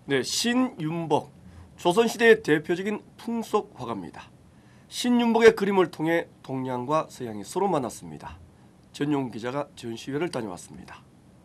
네, 신윤복, 조선시대의 대표적인 풍속 화가입니다. 신윤복의 그림을 통해 동양과 서양이 서로 만났습니다. 전용 기자가 전시회를 다녀왔습니다.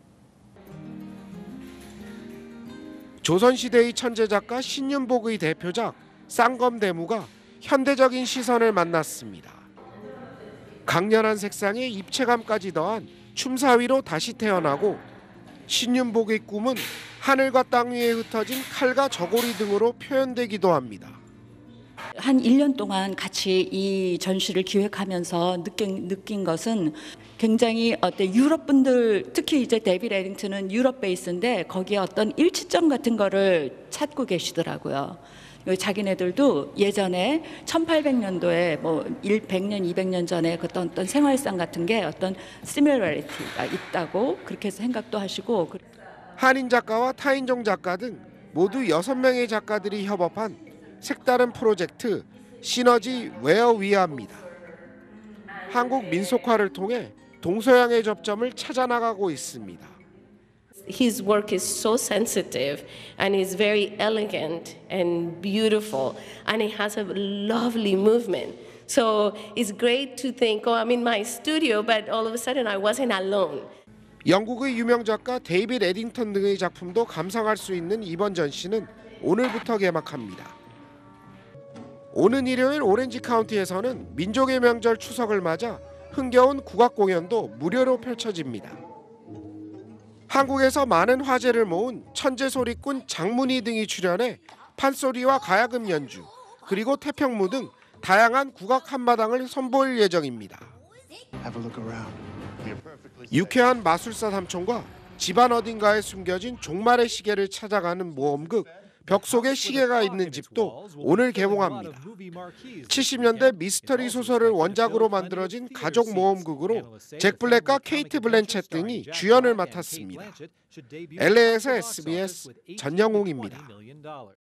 조선시대의 천재작가 신윤복의 대표작 쌍검대무가 현대적인 시선을 만났습니다. 강렬한 색상에 입체감까지 더한 춤사위로 다시 태어나고 신윤복의 꿈은 하늘과 땅 위에 흩어진 칼과 저고리 등으로 표현되기도 합니다. 한 1년 동안 같이 이 전시를 기획하면서 느낀 것은 굉장히 유럽 분들, 특히 이제 데이빗 에딩턴은 유럽 베이스인데 거기에 어떤 일치점 같은 거를 찾고 계시더라고요. 자기네들도 예전에 1800년도에 뭐 100년, 200년 전에 어떤 생활상 같은 게 어떤 시뮬러리티가 있다고 그렇게 생각도 하시고, 한인 작가와 타인종 작가 등 모두 6명의 작가들이 협업한 색다른 프로젝트 시너지 웨어위아입니다. 한국 민속화를 통해 동서양의 접점을 찾아나가고 있습니다. His work is so sensitive and is very elegant and beautiful, and it has a lovely movement. So it's great to think, oh, I'm in my studio, but all of a sudden I wasn't alone. 영국의 유명 작가 데이빗 에딩턴 등의 작품도 감상할 수 있는 이번 전시는 오늘부터 개막합니다. 오는 일요일 오렌지 카운티에서는 민족의 명절 추석을 맞아 흥겨운 국악 공연도 무료로 펼쳐집니다. 한국에서 많은 화제를 모은 천재소리꾼 장문희 등이 출연해 판소리와 가야금 연주, 그리고 태평무 등 다양한 국악 한마당을 선보일 예정입니다. 유쾌한 마술사 삼촌과 집안 어딘가에 숨겨진 종말의 시계를 찾아가는 모험극 벽 속에 시계가 있는 집도 오늘 개봉합니다. 70년대 미스터리 소설을 원작으로 만들어진 가족 모험극으로 잭 블랙과 케이트 블랜쳇 등이 주연을 맡았습니다. LA에서 SBS 전영웅입니다.